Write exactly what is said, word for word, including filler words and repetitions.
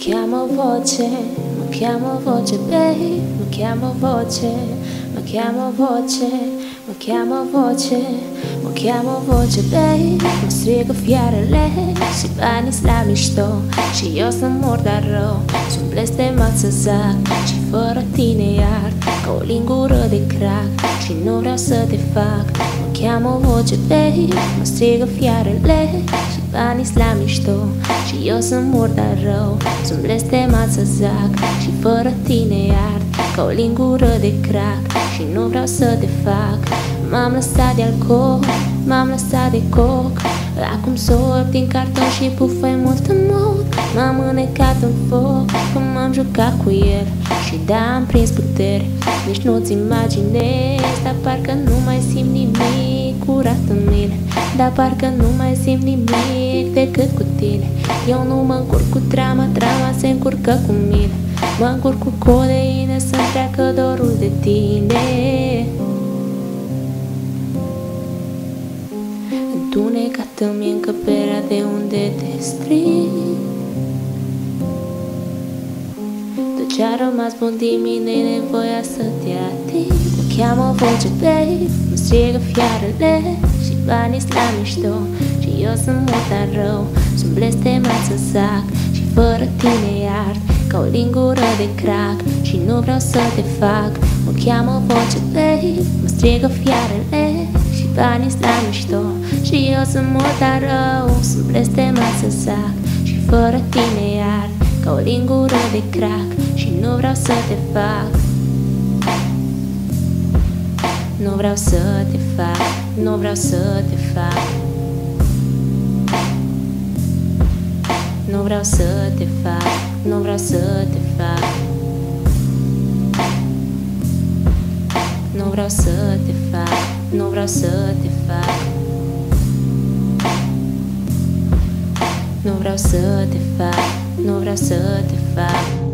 chiamo voce, mi chiamo voce, babe, mi chiamo voce, mi chiamo voce, mi chiamo voce, mi chiamo voce, babe, mă strigă fiarele și banii la mișto și eu să mor dar rău, sunt blestemat să zac și fără tine iar ca o lingură de crack și nu vreau să te fac. Mă cheamă voce, babe, mă strigă fiarele și banii la mișto și eu să mor dar rău, sunt blestemat să zac și fără tine iar ca o lingură de crack și nu vreau să te fac. M-am lăsat de alcool, m-am lăsat de coc, acum sorb din carton și pufă mult în mod. M-am înecat în foc, că m-am jucat cu el și da, am prins puteri, nici nu-ți imaginezi. Dar parcă nu mai simt nimic curat în mine, dar parcă nu mai simt nimic decât cu tine. Eu nu mă încurc cu drama, drama se încurcă cu mine. Mă încurc cu codeină să-mi treacă dorul de tine. Întunecat-mi încăperea de unde te strig, tot ce-a rămas bun din mine e nevoia să te ating. Mă cheamă voce, babe, mă strigă fiarele și banii la mișto și eu sunt mult dar rău, sunt blestemat să zac și fără tine iart ca o lingură de crack și nu vreau să te fac. Mă cheamă voce, babe, mă strigă fiarele și banii la mișto și eu sunt mult dar rău, sunt blestemat să zac și fără tine iar ca o lingură de crack și nu vreau să te fac. Nu vreau să te fac, nu vreau să te fac, nu vreau să te fac, nu vreau să te fac, nu vreau să te fac, nu vreau să te fac, nu vreau să te fac, nu vreau să te fac.